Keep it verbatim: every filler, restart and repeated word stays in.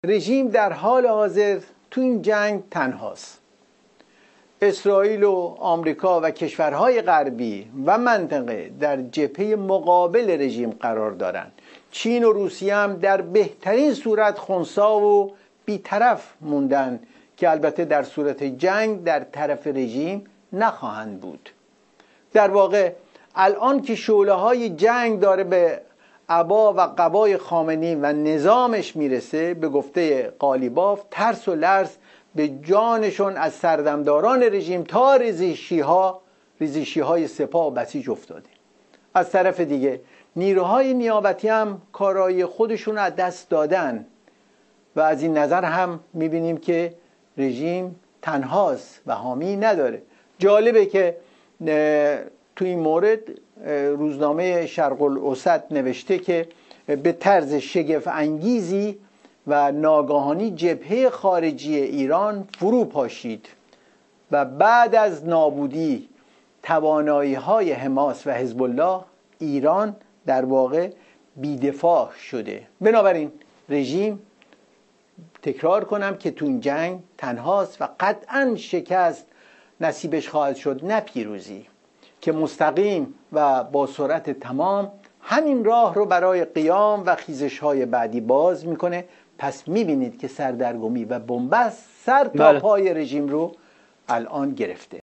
رژیم در حال حاضر تو این جنگ تنهاست. اسرائیل و آمریکا و کشورهای غربی و منطقه در جبهه مقابل رژیم قرار دارند. چین و روسیه هم در بهترین صورت خنثی و بی‌طرف موندن که البته در صورت جنگ در طرف رژیم نخواهند بود. در واقع الان که شعله‌های جنگ داره به عبا و قبای خامنه‌ای و نظامش میرسه، به گفته قالیباف ترس و لرز به جانشون از سردمداران رژیم تا ریزشی‌ها ریزشی‌های سپاه و بسیج افتاده. از طرف دیگه نیروهای نیابتی هم کارایی خودشون از دست دادن و از این نظر هم میبینیم که رژیم تنهاست و حامی نداره. جالبه که تو این مورد روزنامه شرق الاوسط نوشته که به طرز شگفت انگیزی و ناگهانی جبهه خارجی ایران فرو پاشید و بعد از نابودی توانایی‌های حماس و حزب الله، ایران در واقع بی‌دفاع شده. بنابراین رژیم، تکرار کنم که تو این جنگ تنهاست و قطعاً شکست نصیبش خواهد شد، نه پیروزی، که مستقیم و با سرعت تمام همین راه رو برای قیام و خیزش‌های بعدی باز میکنه. پس میبینید که سردرگمی و بنبست سر تا پای رژیم رو الان گرفته.